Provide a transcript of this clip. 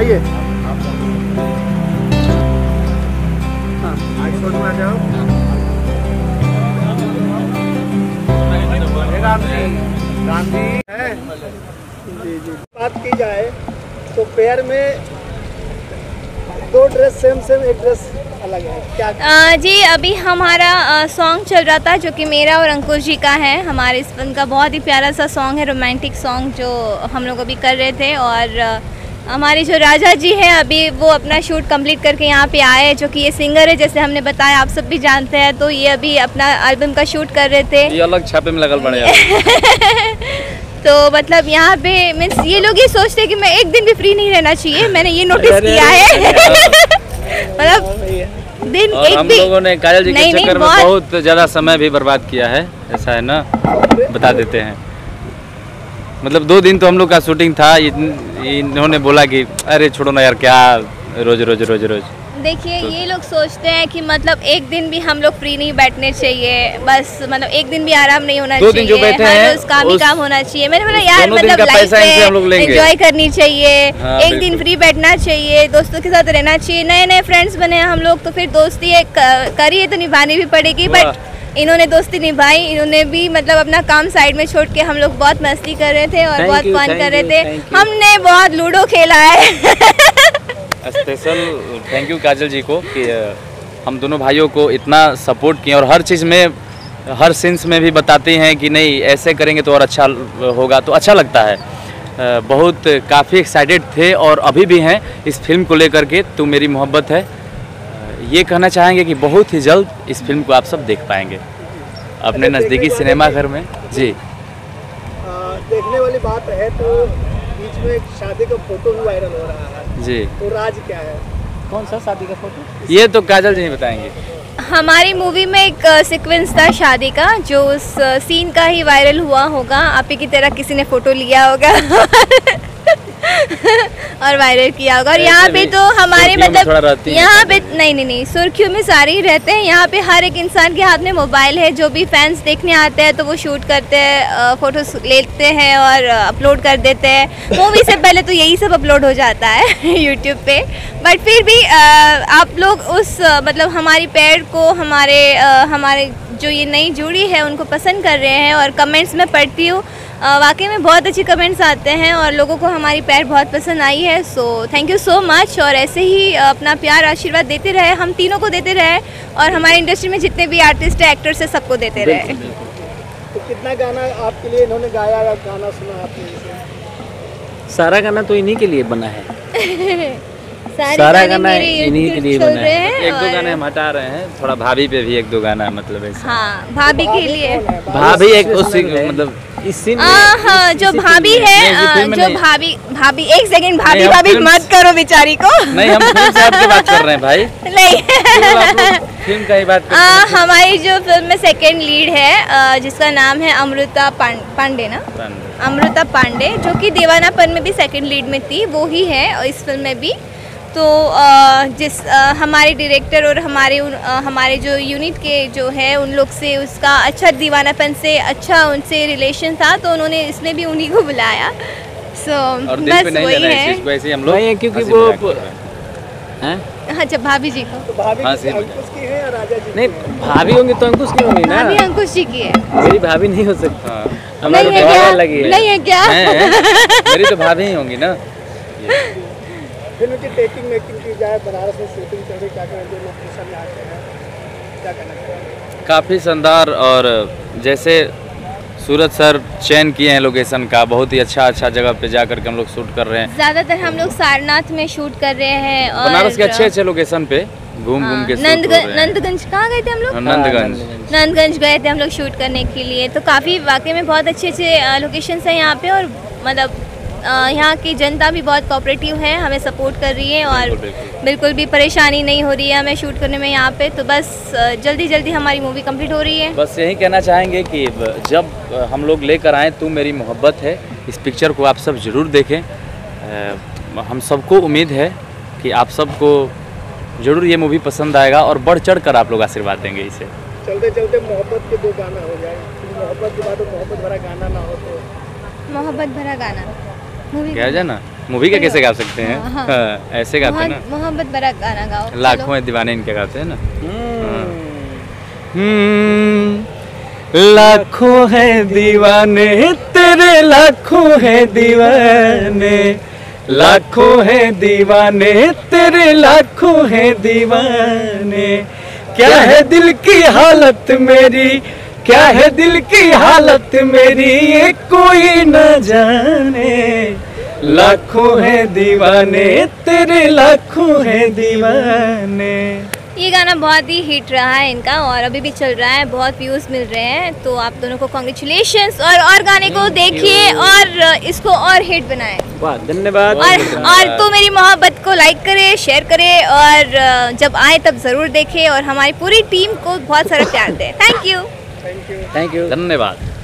आइए आगे फोटो में आ जाओ। गांधी है जी जी। बात की जाए तो पेयर में दो ड्रेस सेम एक ड्रेस अलग है क्या? जी अभी हमारा सॉन्ग चल रहा था जो कि मेरा और अंकुश जी का है। हमारे इस फिल्म का बहुत ही प्यारा सा सॉन्ग है, रोमांटिक सॉन्ग जो हम लोग अभी कर रहे थे। और हमारे जो राजा जी हैं अभी वो अपना शूट कंप्लीट करके यहाँ पे आए, जो कि ये सिंगर है जैसे हमने बताया, आप सब भी जानते हैं। तो ये अभी अपना एल्बम का शूट कर रहे थे। ये अलग छापे में लगल बने तो मतलब यहाँ पे मीन्स ये लोग ये सोचते हैं कि मैं एक दिन भी फ्री नहीं रहना चाहिए, मैंने ये नोटिस किया है। मतलब दिन और एक हम भी लोगों ने काजल जी के चक्कर में बहुत ज़्यादा समय भी बर्बाद किया है, ऐसा है ना, बता देते हैं। मतलब 2 दिन तो हम लोग का शूटिंग था, इन्होंने बोला कि अरे छोड़ो ना यार, क्या रोज रोज रोज रोज। देखिए तो ये लोग सोचते हैं कि मतलब एक दिन भी हम लोग फ्री नहीं बैठने चाहिए, बस मतलब एक दिन भी आराम नहीं होना चाहिए, 2 दिन जो बैठे हैं हर रोज काम ही काम होना चाहिए। मैंने बोला यार मतलब लाइफ में एंजॉय करनी चाहिए, एक दिन फ्री बैठना चाहिए, दोस्तों के साथ रहना चाहिए। नए नए फ्रेंड्स बने हैं हम लोग, तो फिर दोस्ती करिए तो निभानी भी पड़ेगी। बट इन्होंने दोस्ती निभाई, इन्होंने भी मतलब अपना काम साइड में छोड़ के हम लोग बहुत मस्ती कर रहे थे और बहुत फन कर रहे थे। हमने बहुत लूडो खेला है। Special thank you Kajal ji को कि हम दोनों भाइयों को इतना सपोर्ट किए और हर चीज़ में, हर सीन्स में भी बताते हैं कि नहीं ऐसे करेंगे तो और अच्छा होगा, तो अच्छा लगता है। बहुत काफ़ी एक्साइटेड थे और अभी भी हैं इस फिल्म को लेकर के, तू मेरी मोहब्बत है। ये कहना चाहेंगे कि बहुत ही जल्द इस फिल्म को आप सब देख पाएंगे अपने नज़दीकी सिनेमा घर में जी। देखने वाली बात है तो बीच में एक शादी का फोटो भी वायरल हो रहा है जी, तो राज क्या है? कौन सा शादी का फोटो? ये तो काजल जी बताएंगे। हमारी मूवी में एक सीक्वेंस था शादी का, जो उस सीन का ही वायरल हुआ होगा। आप ही की तरह किसी ने फोटो लिया होगा और वायरल किया होगा। और यहाँ पे तो हमारे मतलब यहाँ पे नहीं सुर्खियों में सारे ही रहते हैं। यहाँ पे हर एक इंसान के हाथ में मोबाइल है, जो भी फैंस देखने आते हैं तो वो शूट करते हैं, फोटो लेते हैं और अपलोड कर देते हैं। मूवी से पहले तो यही सब अपलोड हो जाता है यूट्यूब पे। बट फिर भी आप लोग उस मतलब हमारी पेड़ को, हमारे जो ये नई जोड़ी है उनको पसंद कर रहे हैं। और कमेंट्स में पढ़ती हूँ, वाकई में बहुत अच्छे कमेंट्स आते हैं और लोगों को हमारी पैर बहुत पसंद आई है। So thank you so much. और ऐसे ही अपना प्यार आशीर्वाद देते रहे, हम तीनों को देते रहे और हमारी इंडस्ट्री में जितने भी आर्टिस्ट है, एक्टर्स है, सबको देते रहे। तो कितना गाना आपके लिए इन्होंने गाया या गाना सुना आपने? सारा गाना तो इन्हीं के लिए बना है। सारा गाना इन्हीं के लिए बना है। 1-2 गाने हम हटा रहे हैं, थोड़ा भाभी पे भी 1-2 गाना मतलब ऐसा। हाँ, भाभी के लिए भाभी एक उसी मतलब इस सीन हाँ, जो भाभी है, जो भाभी एक सेकंड, भाभी मत करो बेचारी को। नहीं, हम फिल्म साहब की बात कर रहे हैं भाई। नहीं फिल्म का ही बात कर रहे हैं। हमारी जो फिल्म में सेकंड लीड है जिसका नाम है अमृता पांडे ना, अमृता पांडे, जो कि दीवानापन में भी सेकंड लीड में थी, वो ही है इस फिल्म में भी। तो हमारे डायरेक्टर और हमारे जो यूनिट के जो है उन लोग से उसका अच्छा दीवानापन से अच्छा उनसे रिलेशन था, तो उन्होंने इसमें भी उन्हीं को बुलाया। सो बस वही है, हम लोग क्योंकि वो हाँ जब भाभी जी को, तो भाभी अंकुश की है या राजा जी? नहीं, भाभी होंगी तो अंकुश की होंगी ना। भाभी अंकुश जी की है, मेरी भाभी नहीं हो सकती। नहीं है क्या? नहीं है क्या? मेरी तो भाभी ही होंगी ना। फिल्म की टेकिंग मेकिंग की जाए, बनारस में शूटिंग चल रही, क्या कहना चाहिए? लोकेशन में आते हैं, क्या कहना चाहिए? काफ़ी शानदार, और जैसे सूरज सर चयन किए हैं लोकेशन का, बहुत ही अच्छा जगह पे जा करके हम लोग शूट कर रहे हैं। ज़्यादातर हम लोग सारनाथ में शूट कर रहे हैं और बनारस के अच्छे लोकेशन पे घूम के नंदगंज कहाँ गए थे हम लोग? नंदगंज गए थे हम लोग शूट करने के लिए। तो काफ़ी वाकई में बहुत अच्छे लोकेशंस हैं यहाँ पे, और मतलब यहाँ की जनता भी बहुत कोऑपरेटिव है, हमें सपोर्ट कर रही है और बिल्कुल भी परेशानी नहीं हो रही है हमें शूट करने में यहाँ पे। तो बस जल्दी हमारी मूवी कंप्लीट हो रही है। बस यही कहना चाहेंगे कि जब हम लोग लेकर आए तू मेरी मोहब्बत है, इस पिक्चर को आप सब ज़रूर देखें। हम सबको उम्मीद है कि आप सबको ज़रूर ये मूवी पसंद आएगा और बढ़ चढ़ कर आप लोग आशीर्वाद देंगे इसे। चलते मोहब्बत के 2 गाना हो जाए, मोहब्बत के बाद मोहब्बत भरा गाना ना हो तो मोहब्बत भरा गाना मूवी क्या है ना। मूवी का कैसे गा सकते हैं? हाँ। हाँ, ऐसे गाते हैं ना। मोहब्बत भरा गाना गाओ। लाखों हैं दीवाने इनके गाते हैं ना। लाखों हैं दीवाने तेरे, लाखों हैं दीवाने, लाखों हैं दीवाने तेरे, लाखों हैं दीवाने। क्या है दिल की हालत मेरी, क्या है दिल की हालत मेरी, ये कोई न जाने। लाखों हैं दीवाने तेरे, लाखों हैं दीवाने। ये गाना बहुत ही हिट रहा है इनका और अभी भी चल रहा है, बहुत व्यूज़ मिल रहे हैं। तो आप दोनों को कॉन्ग्रेचुलेशंस और गाने को देखिए और इसको और हिट बनाएं। वाह, धन्यवाद। और तो मेरी मोहब्बत को लाइक करें, शेयर करें और जब आए तब ज़रूर देखें और हमारी पूरी टीम को बहुत सारा प्यार दें। Thank you. Thank you. धन्यवाद।